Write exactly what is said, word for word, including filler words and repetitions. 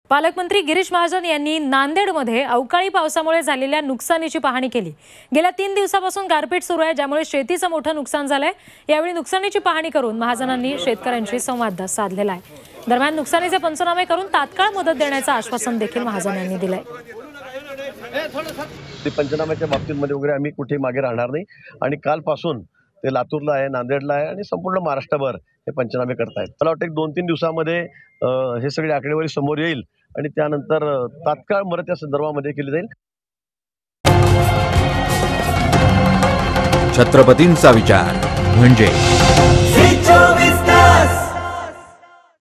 पालकमंत्री गिरीश महाजन यांनी नांदेडमध्ये अवकाळी पावसामुळे झालेल्या नुकसानीची पाहणी केली। गेल्या तीन दिवसापासून गारपीट सुरू आहे, ज्यामुळे शेतीचं मोठं नुकसान झालंय। यावेळी नुकसानीची पाहणी करून महाजनांनी शेतकऱ्यांशी संवाद साधलेला आहे। दरम्यान नुकसानीचे पंचनामे करून तात्काळ मदत देण्याचं आश्वासन देखील महाजन यांनी दिलंय। पंचनाम्याच्या बाबतीमध्ये वगैरे आम्ही कुठे मागे राहणार नाही आणि कालपासून ते लातूरला आहे, नांदेडला आहे आणि संपूर्ण महाराष्ट्रभर हे पंचनामे करतायत। मला वाटतं एक दोन तीन दिवसामध्ये हे सगळे आकडेवारी समोर येईल आणि त्यानंतर तात्काळ मदत या संदर्भामध्ये केली जाईल। छत्रपतींचा विचार म्हणजे